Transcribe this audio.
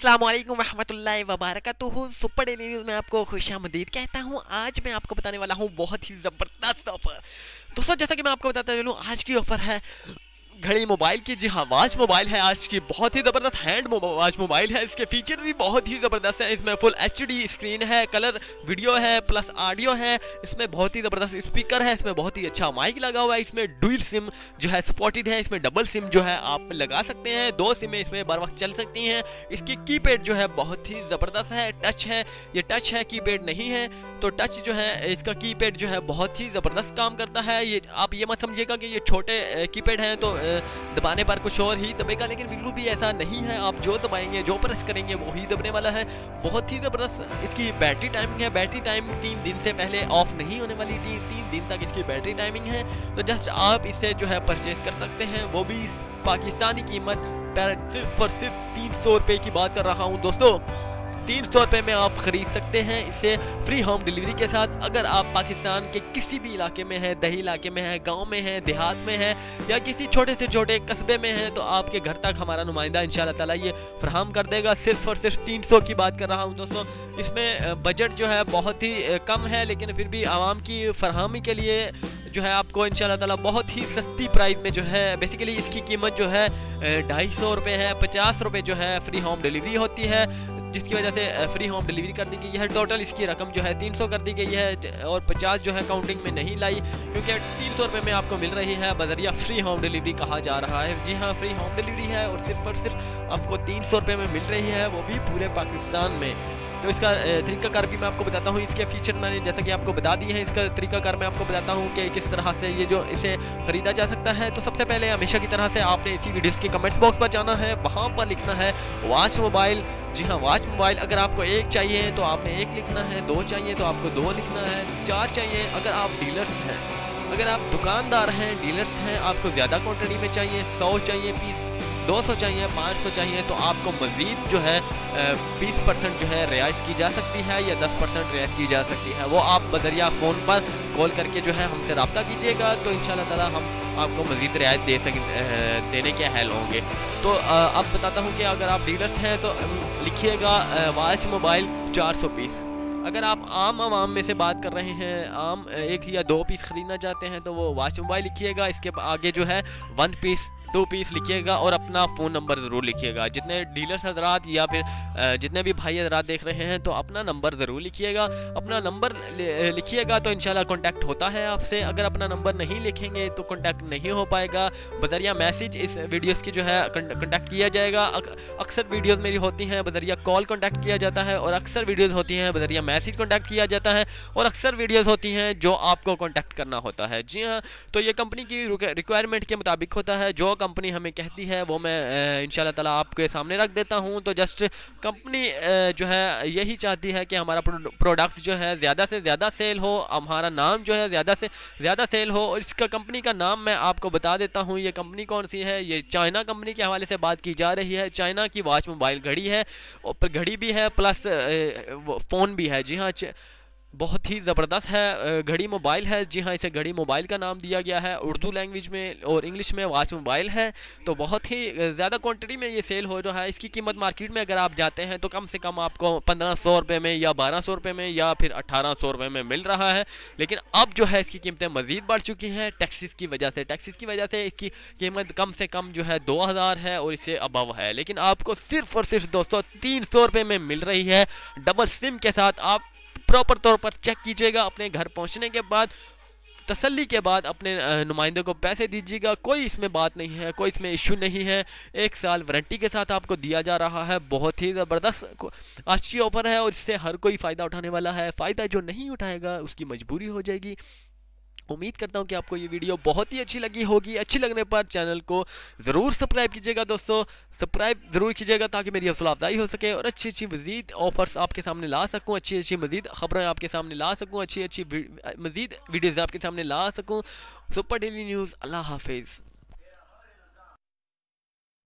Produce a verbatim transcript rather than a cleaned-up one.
अस्सलामुअलैकुम रहमतुल्लाहि व बरकातुहू। सुपर डेली न्यूज़ में आपको खुशामदीद कहता हूँ। आज मैं आपको बताने वाला हूँ बहुत ही ज़बरदस्त ऑफर। दोस्तों, जैसा कि मैं आपको बताता चलूँ, आज की ऑफर है घड़ी मोबाइल की। जी हाँ, वॉच मोबाइल है आज की। बहुत ही ज़बरदस्त हैंड वॉच मोबाइल है। इसके फीचर भी बहुत ही ज़बरदस्त है। इसमें फुल एच डी स्क्रीन है, कलर वीडियो है, प्लस ऑडियो है। इसमें बहुत ही ज़बरदस्त स्पीकर है। इसमें बहुत ही अच्छा माइक लगा हुआ है। इसमें डुअल सिम जो है सपोर्टेड है। इसमें डबल सिम जो है आप लगा सकते हैं। दो सिमें इसमें बर वक्त चल सकती हैं। इसकी कीपैड जो है बहुत ही ज़बरदस्त है। टच है, ये टच है, कीपैड नहीं है। तो टच जो है इसका कीपैड जो है बहुत ही ज़बरदस्त काम करता है। ये आप ये मत समझिएगा कि ये छोटे कीपैड हैं तो दबाने पर कुछ और ही दबेगा, लेकिन बिल्कुल भी ऐसा नहीं है। आप जो दबाएंगे, जो प्रेस करेंगे, वो ही दबने वाला है। बहुत ही ज़बरदस्त इसकी बैटरी टाइमिंग है। बैटरी टाइम तीन दिन से पहले ऑफ नहीं होने वाली थी। तीन दिन तक इसकी बैटरी टाइमिंग है। तो जस्ट आप इसे जो है परचेज कर सकते हैं, वो भी पाकिस्तानी कीमत पर सिर्फ और सिर्फ तीन सौ रुपये की बात कर रहा हूँ दोस्तों। तीन सौ रुपये में आप ख़रीद सकते हैं इसे फ्री होम डिलीवरी के साथ। अगर आप पाकिस्तान के किसी भी इलाके में हैं, दही इलाके में हैं, गांव में हैं, देहात में हैं, या किसी छोटे से छोटे कस्बे में हैं, तो आपके घर तक हमारा नुमाइंदा इंशाल्लाह ताला ये फराहम कर देगा। सिर्फ और सिर्फ तीन सौ की बात कर रहा हूं दोस्तों। इसमें बजट जो है बहुत ही कम है, लेकिन फिर भी आवाम की फरहमी के लिए जो है आपको इंशाल्लाह ताला बहुत ही सस्ती प्राइस में जो है, बेसिकली इसकी कीमत जो है ढाई सौ रुपये है। पचास रुपये जो है फ्री होम डिलीवरी होती है, जिसकी वजह से फ्री होम डिलीवरी कर दी गई है। टोटल इसकी रकम जो है तीन सौ कर दी गई है, और पचास जो है काउंटिंग में नहीं लाई, क्योंकि तीन सौ रुपये में आपको मिल रही है बजरिया फ्री होम डिलीवरी कहा जा रहा है। जी हाँ, फ्री होम डिलीवरी है, और सिर्फ और सिर्फ आपको तीन सौ रुपये में मिल रही है, वो भी पूरे पाकिस्तान में। तो इसका तरीकाकार भी मैं आपको बताता हूँ। इसके फीचर मैंने जैसा कि आपको बता दिए हैं, इसका तरीकाकार मैं आपको बताता हूँ कि किस तरह से ये जो इसे ख़रीदा जा सकता है। तो सबसे पहले हमेशा की तरह से आपने इसी वीडियोस के कमेंट्स बॉक्स पर जाना है, वहाँ पर लिखना है वॉच मोबाइल। जी हाँ, वॉच मोबाइल। अगर आपको एक चाहिए तो आपने एक लिखना है, दो चाहिए तो आपको दो लिखना है, चार चाहिए अगर आप डीलर्स हैं, अगर आप दुकानदार हैं, डीलर्स हैं, आपको ज़्यादा क्वान्टिटी में चाहिए, सौ चाहिए पीस, दो सौ चाहिए, पाँच सौ चाहिए, तो आपको मज़ीद जो है बीस परसेंट जो है रियायत की जा सकती है, या दस परसेंट रियायत की जा सकती है। वो आप बजरिया फ़ोन पर कॉल करके जो है हमसे रब्ता कीजिएगा, तो इंशाल्लाह ताला हम आपको मज़ीद रियायत दे सक देने के अहल होंगे। तो अब बताता हूँ कि अगर आप डीलर्स हैं तो लिखिएगा वॉच मोबाइल चार सौ पीस। अगर आप आम आवाम में से बात कर रहे हैं, आम एक या दो पीस ख़रीदना चाहते हैं, तो वो वॉच मोबाइल लिखिएगा। इसके आगे जो है वन पीस, टू पीस लिखिएगा, और अपना फ़ोन नंबर ज़रूर लिखिएगा। जितने डीलर्स हजरात या फिर जितने भी भाई हजरात देख रहे हैं, तो अपना नंबर ज़रूर लिखिएगा। अपना नंबर लिखिएगा तो इंशाल्लाह कांटेक्ट होता है आपसे। अगर अपना नंबर नहीं लिखेंगे तो कांटेक्ट नहीं हो पाएगा। बजरिया मैसेज इस वीडियोस की जो है कांटेक्ट किया जाएगा। अक्सर वीडियोस मेरी होती हैं बजरिया कॉल कांटेक्ट किया जाता है, और अक्सर वीडियोस होती हैं बजरिया मैसेज कांटेक्ट किया जाता है, और अक्सर वीडियोस होती हैं जो आपको कांटेक्ट करना होता है। जी हाँ, तो ये कंपनी की रिक्वायरमेंट के मुताबिक होता है। जो कंपनी हमें कहती है वो मैं इंशाल्लाह ताला आपके सामने रख देता हूं। तो जस्ट कंपनी जो है यही चाहती है कि हमारा प्रोडक्ट्स जो है ज़्यादा से ज़्यादा सेल हो, हमारा नाम जो है ज़्यादा से ज़्यादा सेल हो। और इसका कंपनी का नाम मैं आपको बता देता हूं। ये कंपनी कौन सी है? ये चाइना कंपनी के हवाले से बात की जा रही है। चाइना की वॉच मोबाइल घड़ी है, और घड़ी भी है प्लस फ़ोन भी है। जी हाँ, बहुत ही ज़बरदस्त है, घड़ी मोबाइल है। जी हाँ, इसे घड़ी मोबाइल का नाम दिया गया है। उर्दू लैंग्वेज में और इंग्लिश में वॉच मोबाइल है। तो बहुत ही ज़्यादा क्वांटिटी में ये सेल हो रहा है। इसकी कीमत मार्केट में अगर आप जाते हैं तो कम से कम आपको पंद्रह सौ रुपये में, या बारह सौ रुपये में, या फिर अठारह सौ रुपये में मिल रहा है। लेकिन अब जो है इसकी कीमतें मज़ीद बढ़ चुकी हैं टैक्सेस की वजह से। टैक्सेस की वजह से इसकी कीमत कम से कम जो है दो हज़ार है, और इससे अबव है। लेकिन आपको सिर्फ और सिर्फ दोस्तों तीन सौ रुपये में मिल रही है, डबल सिम के साथ। आप प्रॉपर तौर पर चेक कीजिएगा, अपने घर पहुंचने के बाद तसल्ली के बाद अपने नुमाइंदे को पैसे दीजिएगा। कोई इसमें बात नहीं है, कोई इसमें इशू नहीं है। एक साल वारंटी के साथ आपको दिया जा रहा है। बहुत ही ज़बरदस्त अच्छी ऑफर है, और इससे हर कोई फ़ायदा उठाने वाला है। फ़ायदा जो नहीं उठाएगा उसकी मजबूरी हो जाएगी। उम्मीद करता हूं कि आपको ये वीडियो बहुत ही अच्छी लगी होगी। अच्छी लगने पर चैनल को ज़रूर सब्सक्राइब कीजिएगा दोस्तों, सब्सक्राइब ज़रूर कीजिएगा, ताकि मेरी हौसला अफजाई हो सके, और अच्छी अच्छी मज़ीद ऑफर्स आपके सामने ला सकूं, अच्छी अच्छी मज़ीद ख़बरें आपके सामने ला सकूं, अच्छी अच्छी मज़ीद वीडियोज़ आपके सामने ला सकूं। Super daily news. अल्लाह हाफिज़।